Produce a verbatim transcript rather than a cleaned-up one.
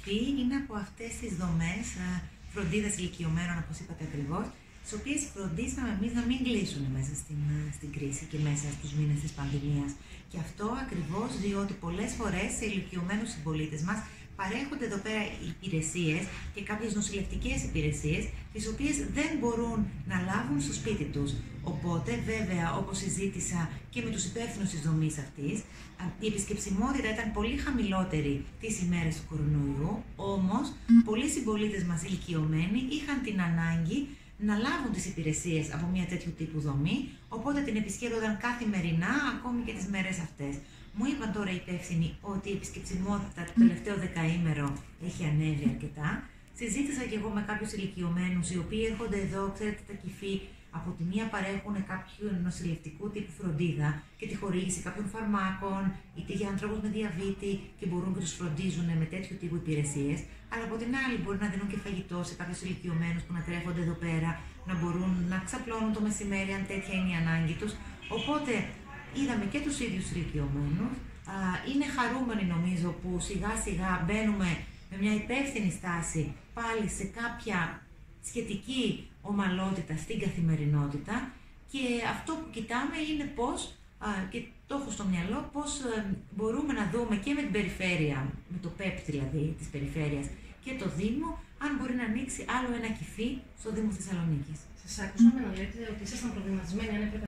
ΚΙΦΗ είναι από αυτές τις δομές φροντίδας ηλικιωμένων, όπως είπατε ακριβώς, τις οποίες φροντίσαμε εμείς να μην κλείσουν μέσα στην, στην κρίση και μέσα στους μήνες της πανδημίας. Και αυτό ακριβώς διότι πολλές φορές σε ηλικιωμένους συμπολίτες μας παρέχονται εδώ πέρα υπηρεσίες και κάποιες νοσηλευτικές υπηρεσίες, τις οποίες δεν μπορούν να λάβουν στο σπίτι τους. Οπότε, βέβαια, όπως συζήτησα και με τους υπεύθυνους της δομής αυτής, η επισκεψιμότητα ήταν πολύ χαμηλότερη τις ημέρες του κορονοϊού, όμως πολλοί συμπολίτες μας ηλικιωμένοι είχαν την ανάγκη να λάβουν τις υπηρεσίες από μια τέτοιου τύπου δομή, οπότε την επισκέπτονταν καθημερινά, ακόμη και τις μέρες αυτές. Μου είπαν τώρα οι υπεύθυνοι ότι η επισκεψιμότητα το τελευταίο δεκαήμερο έχει ανέβει αρκετά. Συζήτησα και εγώ με κάποιους ηλικιωμένους, οι οποίοι έρχονται εδώ, ξέρετε, τα ΚΙΦΗ, από τη μία παρέχουν κάποιου νοσηλευτικού τύπου φροντίδα και τη χορήγηση κάποιων φαρμάκων, είτε για ανθρώπους με διαβήτη και μπορούν και τους φροντίζουν με τέτοιου τύπου υπηρεσίες. Αλλά από την άλλη, μπορεί να δίνουν και φαγητό σε κάποιους ηλικιωμένους που να τρέφονται εδώ πέρα, να μπορούν να ξαπλώνουν το μεσημέρι, αν τέτοια είναι η ανάγκη τους. Οπότε, είδαμε και τους ίδιους ηλικιωμένους. Είναι χαρούμενοι, νομίζω, που σιγά σιγά μπαίνουμε με μια υπεύθυνη στάση πάλι σε κάποια σχετική ομαλότητα στην καθημερινότητα, και αυτό που κοιτάμε είναι πώς, α, και το έχω στο μυαλό, πώς ε, μπορούμε να δούμε και με την περιφέρεια, με το ΠΕΠ δηλαδή της περιφέρειας και το Δήμο, αν μπορεί να ανοίξει άλλο ένα ΚΙΦΗ στο Δήμο Θεσσαλονίκης. Σας άκουσα να λέτε ότι ήσασταν προβληματισμένοι αν έπρεπε